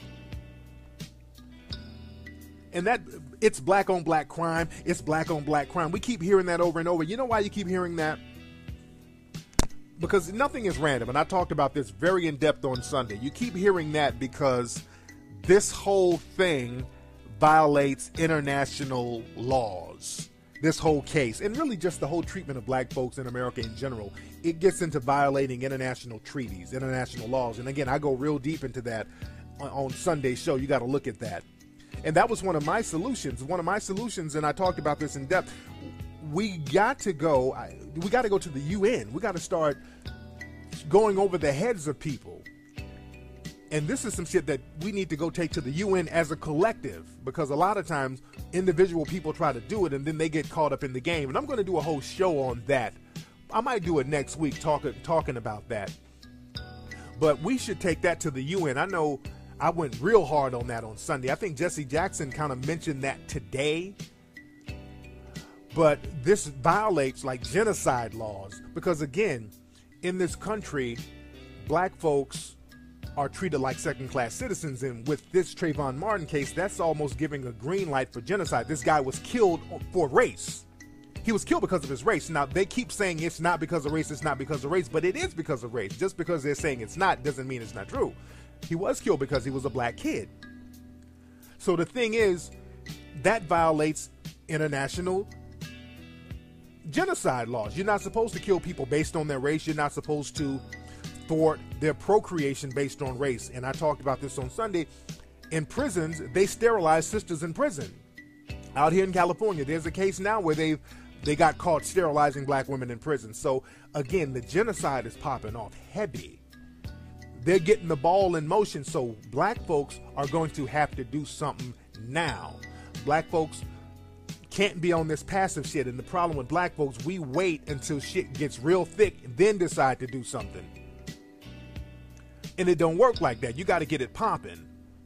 And that, it's black on black crime. It's black on black crime. We keep hearing that over and over. You know why you keep hearing that? Because nothing is random, and I talked about this very in depth on Sunday. You keep hearing that because this whole thing violates international laws. This whole case, and really just the whole treatment of black folks in America in general, it gets into violating international treaties, international laws. And again, I go real deep into that on, on Sunday's show. You got to look at that. And that was one of my solutions. One of my solutions, and I talked about this in depth. We got to go, we got to go to the U N. We got to start going over the heads of people. And this is some shit that we need to go take to the U N as a collective, because a lot of times individual people try to do it and then they get caught up in the game. And I'm going to do a whole show on that. I might do it next week talking talking about that. But we should take that to the U N. I know I went real hard on that on Sunday. I think Jesse Jackson kind of mentioned that today. But this violates like genocide laws, because again, in this country, black folks are treated like second-class citizens, and with this Trayvon Martin case, that's almost giving a green light for genocide. This guy was killed for race. He was killed because of his race. Now, they keep saying it's not because of race, it's not because of race, but it is because of race. Just because they're saying it's not doesn't mean it's not true. He was killed because he was a black kid. So the thing is, that violates international genocide laws. You're not supposed to kill people based on their race. You're not supposed to thwart their procreation based on race. And I talked about this on Sunday. In prisons, they sterilize sisters in prison. Out here in California, there's a case now where they they got caught sterilizing black women in prison. So again, the genocide is popping off heavy. They're getting the ball in motion. So black folks are going to have to do something now. Black folks can't be on this passive shit. And the problem with black folks, we wait until shit gets real thick and then decide to do something. And it don't work like that. You got to get it popping.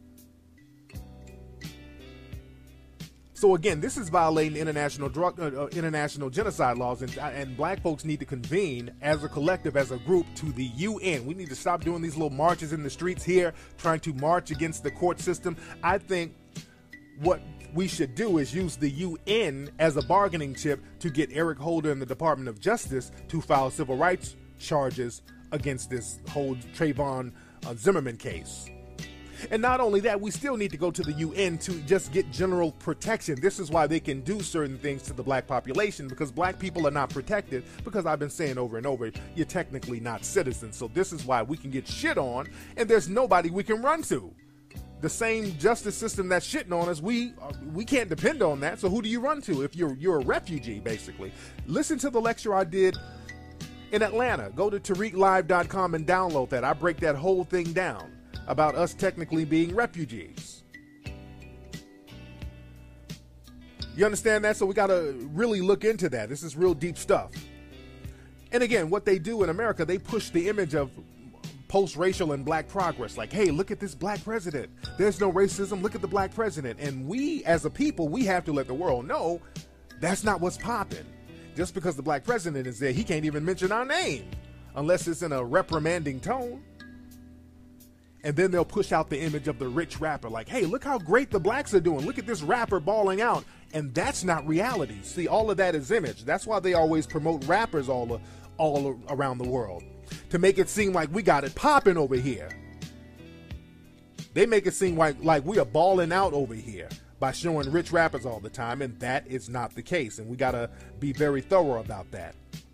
So again, this is violating international drug, uh, uh, international genocide laws, and, and black folks need to convene as a collective, as a group, to the U N. We need to stop doing these little marches in the streets here, trying to march against the court system. I think what we should do is use the U N as a bargaining chip to get Eric Holder and the Department of Justice to file civil rights charges against this whole Trayvon uh, Zimmerman case. And not only that, we still need to go to the U N to just get general protection. This is why they can do certain things to the black population, because black people are not protected, because I've been saying over and over, you're technically not citizens. So this is why we can get shit on, and there's nobody we can run to. The same justice system that's shitting on us, we uh, we can't depend on that. So who do you run to if you're you're a refugee, basically? Listen to the lecture I did in Atlanta. Go to Tariq Live dot com and download that. I break that whole thing down about us technically being refugees. You understand that? So we got to really look into that. This is real deep stuff. And again, what they do in America, they push the image of post-racial and black progress. Like, hey, look at this black president. There's no racism. Look at the black president. And we, as a people, we have to let the world know that's not what's popping. Just because the black president is there, he can't even mention our name unless it's in a reprimanding tone. And then they'll push out the image of the rich rapper. Like, hey, look how great the blacks are doing. Look at this rapper balling out. And that's not reality. See, all of that is image. That's why they always promote rappers all, all around the world, to make it seem like we got it popping over here. They make it seem like, like we are balling out over here by showing rich rappers all the time, and that is not the case. And we got to be very thorough about that.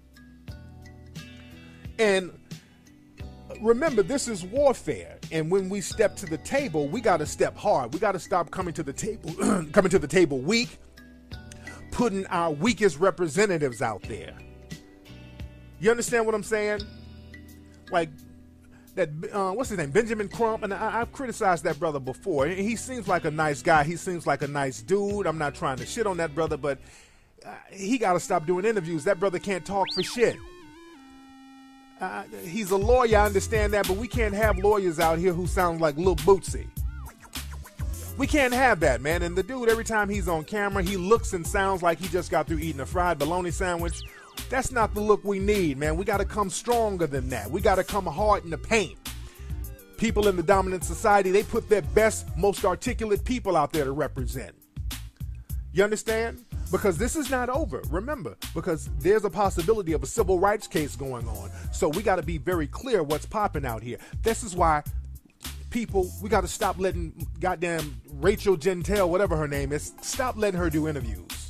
And remember, this is warfare. And when we step to the table, we got to step hard. We got to stop coming to the table, coming to the table weak, putting our weakest representatives out there. You understand what I'm saying? Like that, uh, what's his name? Benjamin Crump. And I, I've criticized that brother before. He seems like a nice guy. He seems like a nice dude. I'm not trying to shit on that brother, but uh, he got to stop doing interviews. That brother can't talk for shit. Uh, he's a lawyer, I understand that, but we can't have lawyers out here who sound like Lil Bootsy. We can't have that, man. And the dude, every time he's on camera, he looks and sounds like he just got through eating a fried bologna sandwich. That's not the look we need, man. We got to come stronger than that. We got to come hard in the paint. People in the dominant society, they put their best, most articulate people out there to represent. You understand? Because this is not over, remember, because there's a possibility of a civil rights case going on. So we got to be very clear what's popping out here. This is why people, we got to stop letting goddamn Rachel Gentile, whatever her name is, stop letting her do interviews.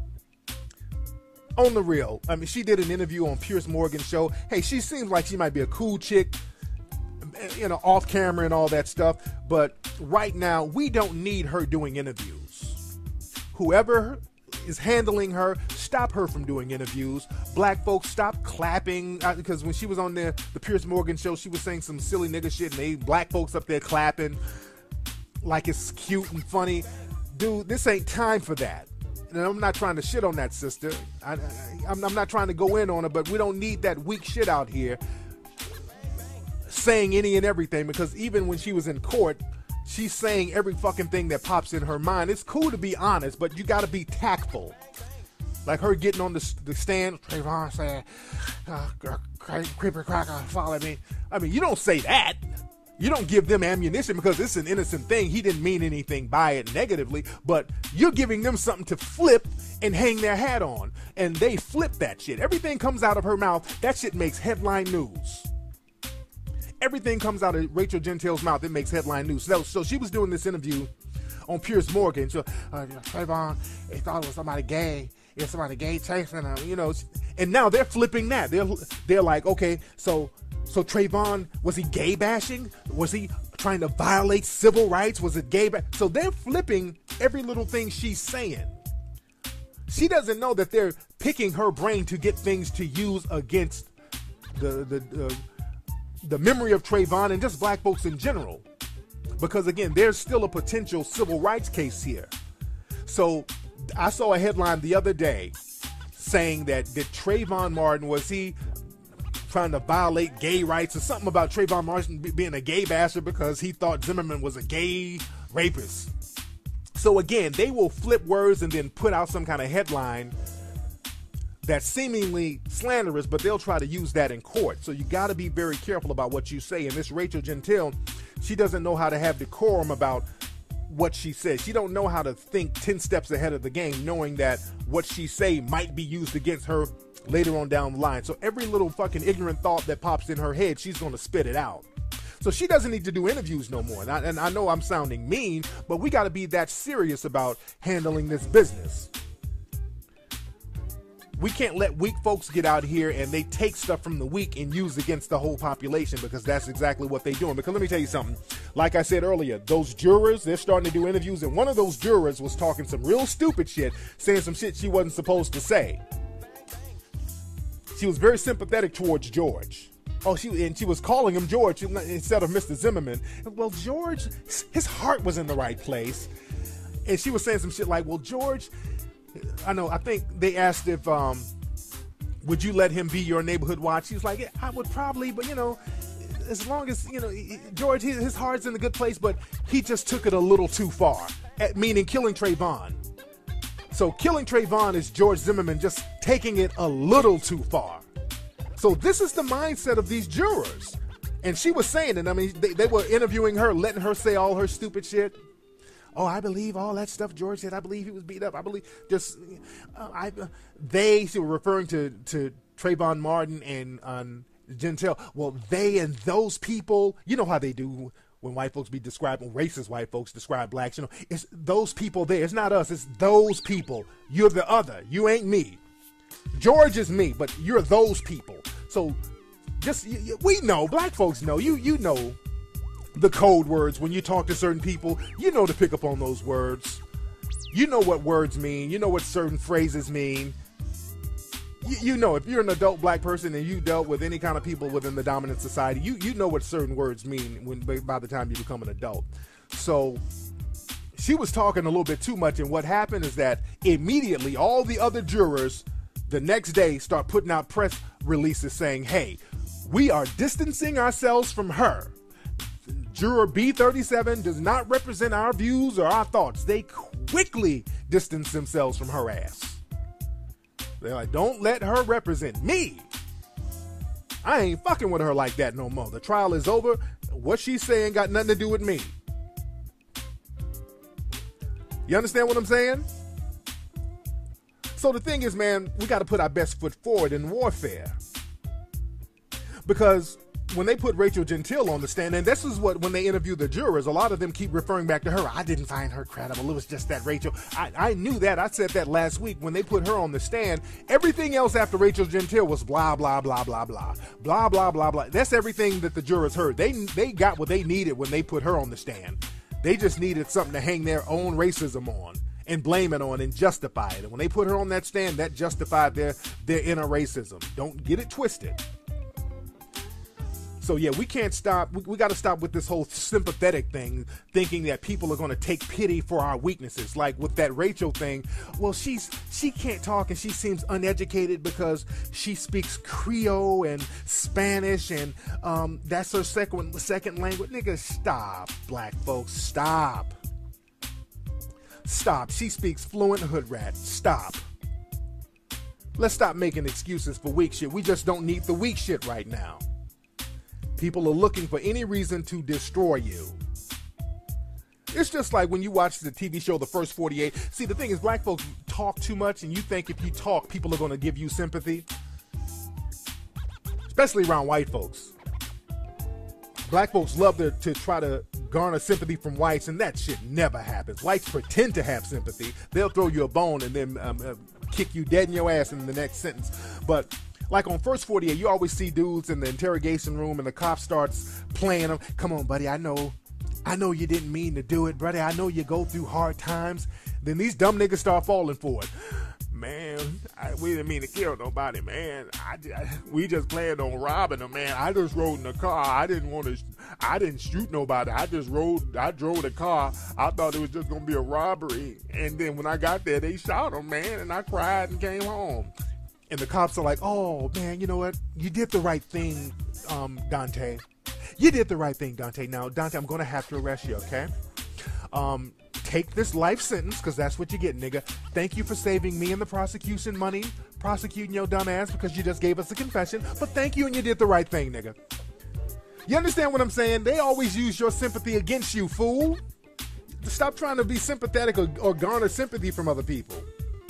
On the real, I mean, she did an interview on Piers Morgan's show. Hey, she seems like she might be a cool chick. you know, off camera and all that stuff. But right now, we don't need her doing interviews. Whoever is handling her, stop her from doing interviews. Black folks, stop clapping, uh, because when she was on the, the Piers Morgan show, she was saying some silly nigga shit, and they black folks up there clapping like it's cute and funny. Dude, this ain't time for that. And I'm not trying to shit on that sister. I, I, I'm, I'm not trying to go in on her, but we don't need that weak shit out here saying any and everything, because even when she was in court, she's saying every fucking thing that pops in her mind. It's cool to be honest, but you got to be tactful. Like her getting on the, the stand, Trayvon saying, uh, creeper cracker, follow me. I mean, you don't say that. You don't give them ammunition because it's an innocent thing. He didn't mean anything by it negatively, but you're giving them something to flip and hang their hat on. And they flip that shit. Everything comes out of her mouth. That shit makes headline news. Everything comes out of Rachel Gentile's mouth. It makes headline news. So, so she was doing this interview on Piers Morgan. So, uh, Trayvon, he thought it was somebody gay. It was somebody gay chasing him, you know. And now they're flipping that. They're, they're like, okay, so... So Trayvon, was he gay bashing? Was he trying to violate civil rights? Was it gay? Ba- so they're flipping every little thing she's saying. She doesn't know that they're picking her brain to get things to use against the the uh, the memory of Trayvon and just black folks in general. Because again, there's still a potential civil rights case here. So I saw a headline the other day saying that did Trayvon Martin, was he trying to violate gay rights or something about Trayvon Martin being a gay basher because he thought Zimmerman was a gay rapist. So again, they will flip words and then put out some kind of headline that's seemingly slanderous, but they'll try to use that in court. So you got to be very careful about what you say. And this Rachel Gentile, she doesn't know how to have decorum about what she says. She don't know how to think ten steps ahead of the game, knowing that what she say might be used against her later on down the line. So every little fucking ignorant thought that pops in her head, she's going to spit it out. So she doesn't need to do interviews no more. And I, and I know I'm sounding mean, but we got to be that serious about handling this business. We can't let weak folks get out here and they take stuff from the weak and use against the whole population, because that's exactly what they're doing. Because let me tell you something. Like I said earlier, those jurors, they're starting to do interviews, and one of those jurors was talking some real stupid shit, saying some shit she wasn't supposed to say. She was very sympathetic towards George. Oh, she and she was calling him George instead of Mister Zimmerman. Well, George, his heart was in the right place. And she was saying some shit like, well, George, I know, I think they asked if, um, would you let him be your neighborhood watch? She was like, yeah, I would probably, but, you know, as long as, you know, George, his heart's in a good place, but he just took it a little too far, meaning killing Trayvon. So killing Trayvon is George Zimmerman just taking it a little too far. So this is the mindset of these jurors. And she was saying it. I mean, they, they were interviewing her, letting her say all her stupid shit. Oh, I believe all that stuff George said. I believe he was beat up. I believe just, uh, I, uh, they, she were referring to, to Trayvon Martin and um, Gentile. Well, they and those people, you know how they do when white folks be describing, racist white folks describe blacks, you know, it's those people there. It's not us. It's those people. You're the other. You ain't me. George is me, but you're those people. So just, we know, black folks know, you you know the code words when you talk to certain people. You know to pick up on those words. You know what words mean. You know what certain phrases mean. You, you know, if you're an adult black person and you dealt with any kind of people within the dominant society, you you know what certain words mean when by the time you become an adult. So she was talking a little bit too much, and what happened is that immediately all the other jurors the next day start putting out press releases saying, hey, we are distancing ourselves from her. Juror B thirty-seven does not represent our views or our thoughts. They quickly distance themselves from her ass. They're like, don't let her represent me. I ain't fucking with her like that no more. The trial is over. What she's saying got nothing to do with me. You understand what I'm saying? So the thing is, man, we got to put our best foot forward in warfare. Because when they put Rachel Gentile on the stand, and this is what, when they interview the jurors, a lot of them keep referring back to her. I didn't find her credible. It was just that Rachel. I, I knew that. I said that last week when they put her on the stand. Everything else after Rachel Gentile was blah, blah, blah, blah, blah. Blah, blah, blah, blah. That's everything that the jurors heard. They, they got what they needed when they put her on the stand. They just needed something to hang their own racism on and blame it on and justify it. And when they put her on that stand, that justified their, their inner racism. Don't get it twisted. So yeah, we can't stop. We, we got to stop with this whole sympathetic thing, thinking that people are going to take pity for our weaknesses. Like with that Rachel thing, well, she's she can't talk and she seems uneducated because she speaks Creole and Spanish and um, that's her second second language. Nigga, stop, black folks, stop, stop. She speaks fluent hood rat. Stop. Let's stop making excuses for weak shit. We just don't need the weak shit right now. People are looking for any reason to destroy you. It's just like when you watch the T V show The First forty-eight. See, the thing is, black folks talk too much, and you think if you talk, people are going to give you sympathy. Especially around white folks. Black folks love to, to try to garner sympathy from whites, and that shit never happens. Whites pretend to have sympathy. They'll throw you a bone and then um, uh, kick you dead in your ass in the next sentence. But like on First forty-eight, you always see dudes in the interrogation room and the cop starts playing them. Come on, buddy, I know, I know you didn't mean to do it, buddy. I know you go through hard times. Then these dumb niggas start falling for it. Man, I, we didn't mean to kill nobody, man. I, I, we just planned on robbing them, man. I just rode in the car. I didn't want to, I didn't shoot nobody. I just rode, I drove the car. I thought it was just going to be a robbery. And then when I got there, they shot him, man. And I cried and came home. And the cops are like, oh, man, you know what? You did the right thing, um, Dante. You did the right thing, Dante. Now, Dante, I'm going to have to arrest you, okay? Um, take this life sentence, because that's what you get, nigga. Thank you for saving me and the prosecution money, prosecuting your dumb ass because you just gave us a confession. But thank you, and you did the right thing, nigga. You understand what I'm saying? They always use your sympathy against you, fool. Stop trying to be sympathetic or, or garner sympathy from other people.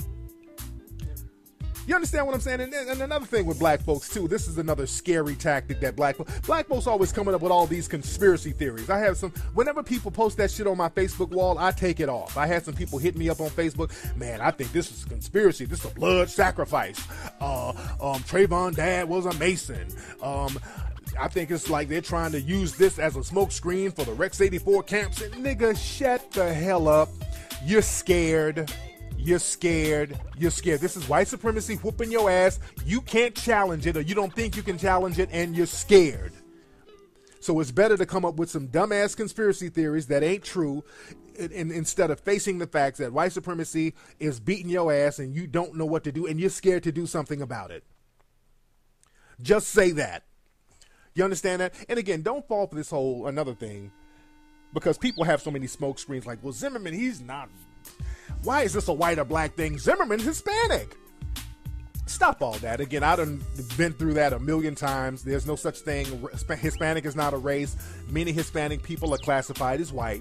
You understand what I'm saying? And, and another thing with black folks, too, this is another scary tactic that black folks, black folks always coming up with all these conspiracy theories. I have some, whenever people post that shit on my Facebook wall, I take it off. I had some people hit me up on Facebook. Man, I think this is a conspiracy. This is a blood sacrifice. Uh, um, Trayvon dad was a Mason. Um, I think it's like they're trying to use this as a smoke screen for the Rex eighty-four camps. And nigga, shut the hell up. You're scared. You're scared. You're scared. This is white supremacy whooping your ass. You can't challenge it, or you don't think you can challenge it, and you're scared. So it's better to come up with some dumbass conspiracy theories that ain't true, and, and instead of facing the facts that white supremacy is beating your ass and you don't know what to do and you're scared to do something about it. Just say that. You understand that? And again, don't fall for this whole another thing, because people have so many smoke screens like, well, Zimmerman, he's not. Why is this a white or black thing? Zimmerman's Hispanic. Stop all that. Again, I done been through that a million times. There's no such thing. Hispanic is not a race. Many Hispanic people are classified as white.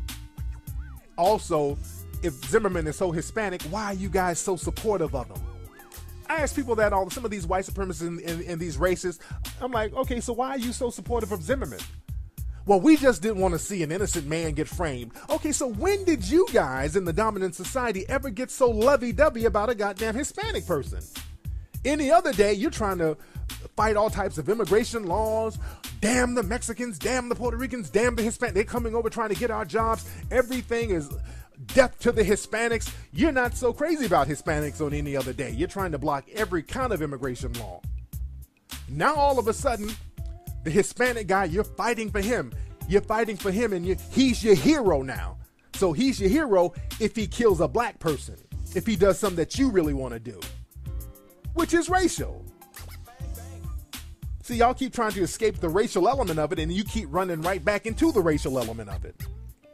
Also, if Zimmerman is so Hispanic, why are you guys so supportive of him? I ask people that all, some of these white supremacists and, and, and these racists, I'm like, okay, so why are you so supportive of Zimmerman? Well, we just didn't want to see an innocent man get framed. Okay, so when did you guys in the dominant society ever get so lovey-dovey about a goddamn Hispanic person? Any other day, you're trying to fight all types of immigration laws. Damn the Mexicans, damn the Puerto Ricans, damn the Hispanics. They're coming over trying to get our jobs. Everything is death to the Hispanics. You're not so crazy about Hispanics on any other day. You're trying to block every kind of immigration law. Now, all of a sudden, the Hispanic guy, you're fighting for him. You're fighting for him, and you, he's your hero now. So he's your hero if he kills a black person, if he does something that you really want to do, which is racial. See, y'all keep trying to escape the racial element of it, and you keep running right back into the racial element of it.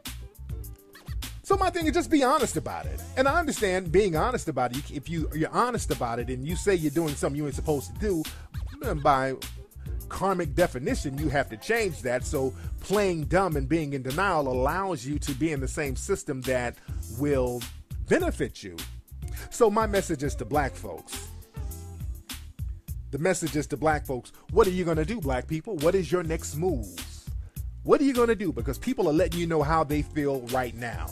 So my thing is, just be honest about it. And I understand being honest about it. If you, you're honest about it and you say you're doing something you ain't supposed to do, by karmic definition, you have to change that. So playing dumb and being in denial allows you to be in the same system that will benefit you. So my message is to black folks. the message is to black folks, what are you going to do, black people? What is your next move? What are you going to do? Because people are letting you know how they feel right now.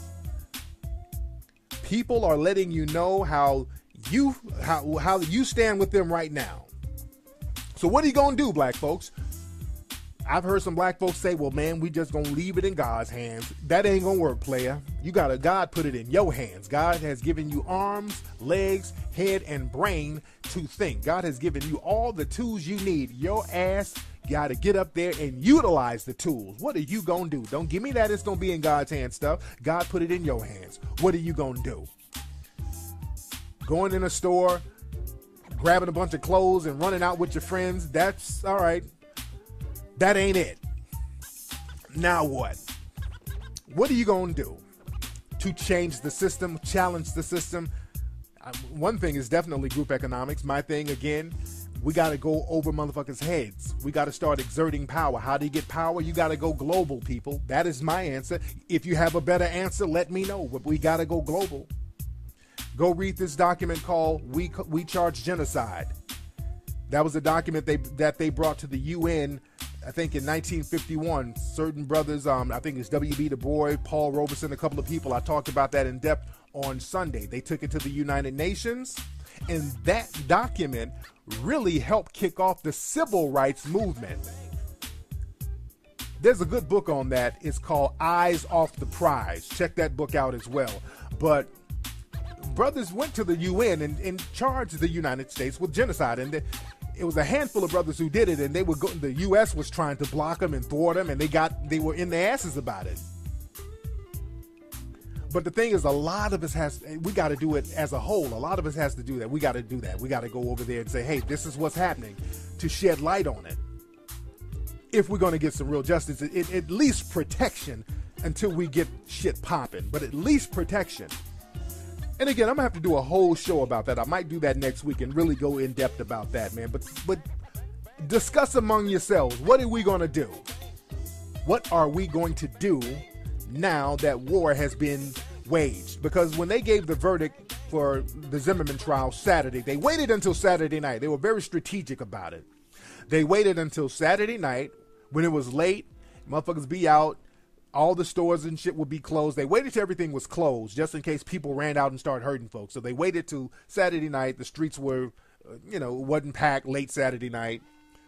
People are letting you know how you how how you stand with them right now. So what are you going to do, black folks? I've heard some black folks say, well, man, we just going to leave it in God's hands. That ain't going to work, player. You got to God put it in your hands. God has given you arms, legs, head, and brain to think. God has given you all the tools you need. Your ass got to get up there and utilize the tools. What are you going to do? Don't give me that it's going to be in God's hands stuff. God put it in your hands. What are you going to do? Going in a store, grabbing a bunch of clothes and running out with your friends, that's all right. That ain't it. Now what? What are you going to do to change the system, challenge the system? Um, one thing is definitely group economics. My thing, again, we got to go over motherfuckers' heads. We got to start exerting power. How do you get power? You got to go global, people. That is my answer. If you have a better answer, let me know. But we got to go global. Go read this document called We We Charge Genocide. That was a document they that they brought to the U N, I think in nineteen fifty-one. Certain brothers, um, I think it's W B Du Bois, Paul Robeson, a couple of people. I talked about that in depth on Sunday. They took it to the United Nations, and that document really helped kick off the civil rights movement. There's a good book on that. It's called Eyes Off the Prize. Check that book out as well. But brothers went to the U N and, and charged the United States with genocide, and the, it was a handful of brothers who did it, and they were go, the U S was trying to block them and thwart them, and they got they were in their asses about it. But the thing is, a lot of us has we got to do it as a whole. A lot of us has to do that. We got to do that. We got to go over there and say, hey, this is what's happening, to shed light on it. If we're going to get some real justice, it, it, at least protection until we get shit popping. But at least protection. And again, I'm gonna have to do a whole show about that. I might do that next week and really go in depth about that, man. But but discuss among yourselves, what are we gonna do? What are we going to do now that war has been waged? Because when they gave the verdict for the Zimmerman trial Saturday, they waited until Saturday night. They were very strategic about it. They waited until Saturday night when it was late, motherfuckers be out. All the stores and shit would be closed. They waited till everything was closed just in case people ran out and started hurting folks. So they waited till Saturday night. The streets were, uh, you know, wasn't packed late Saturday night.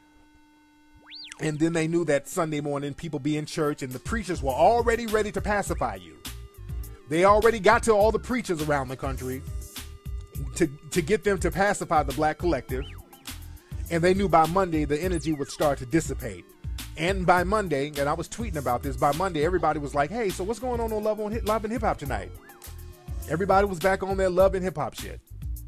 And then they knew that Sunday morning people be in church and the preachers were already ready to pacify you. They already got to all the preachers around the country to, to get them to pacify the black collective. And they knew by Monday the energy would start to dissipate. And by Monday, and I was tweeting about this, by Monday everybody was like, hey, so what's going on on Love, on Hip, Love and Hip Hop tonight? Everybody was back on their Love and Hip Hop shit.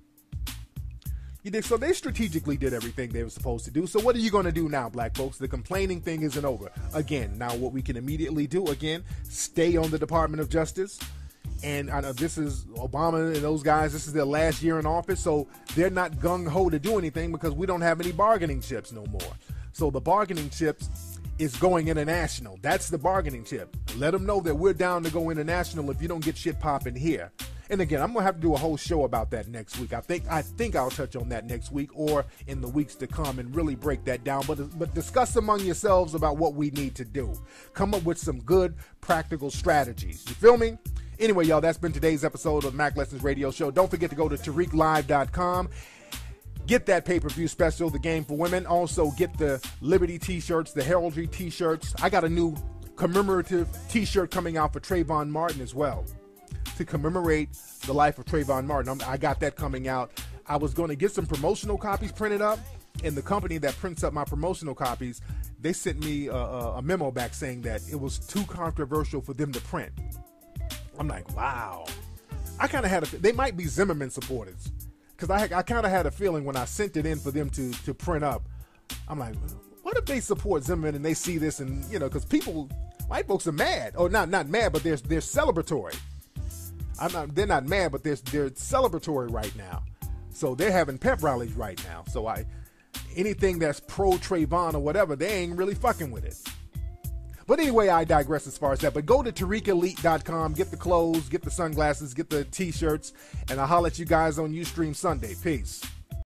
You dig? So they strategically did everything they were supposed to do. So what are you going to do now, black folks? The complaining thing isn't over. Again, now what we can immediately do, again, stay on the Department of Justice. And I know this is Obama and those guys, this is their last year in office, so they're not gung-ho to do anything because we don't have any bargaining chips no more. So the bargaining chips is going international. That's the bargaining chip. Let them know that we're down to go international if you don't get shit popping here. And again, I'm gonna have to do a whole show about that next week. I think I think I'll touch on that next week or in the weeks to come and really break that down. But but discuss among yourselves about what we need to do. Come up with some good practical strategies. You feel me? Anyway, y'all, that's been today's episode of Mac Lessons Radio Show. Don't forget to go to Tariq Live dot com. Get that pay-per-view special, The Game for Women. Also, get the Liberty t-shirts, the Heraldry t-shirts. I got a new commemorative t-shirt coming out for Trayvon Martin as well, to commemorate the life of Trayvon Martin. I'm, I got that coming out. I was going to get some promotional copies printed up, and the company that prints up my promotional copies, they sent me a, a memo back saying that it was too controversial for them to print. I'm like, wow. I kind of had a, they might be Zimmerman supporters. Because I, I kind of had a feeling when I sent it in for them to, to print up, I'm like, what if they support Zimmerman and they see this and, you know, because people, white folks are mad. Or not not mad, but they're, they're celebratory. I'm not, they're not mad, but they're, they're celebratory right now. So they're having pep rallies right now. So I, anything that's pro-Trayvon or whatever, they ain't really fucking with it. But anyway, I digress as far as that. But go to Tariq Elite dot com, get the clothes, get the sunglasses, get the t-shirts, and I'll holler at you guys on Ustream Sunday. Peace.